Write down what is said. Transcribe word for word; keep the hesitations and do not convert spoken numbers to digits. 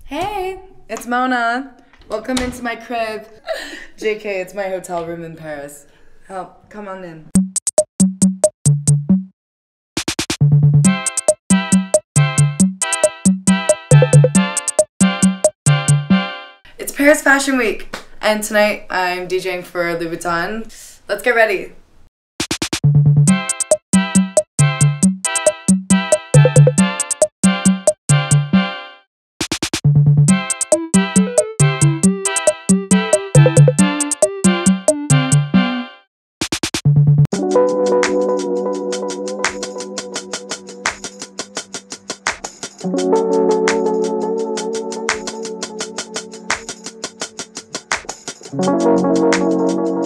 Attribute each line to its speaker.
Speaker 1: Hey, it's Mona. Welcome into my crib. J K, it's my hotel room in Paris. Oh, come on in. It's Paris Fashion Week, and tonight I'm DJing for Louboutin. Let's get ready. Thank you.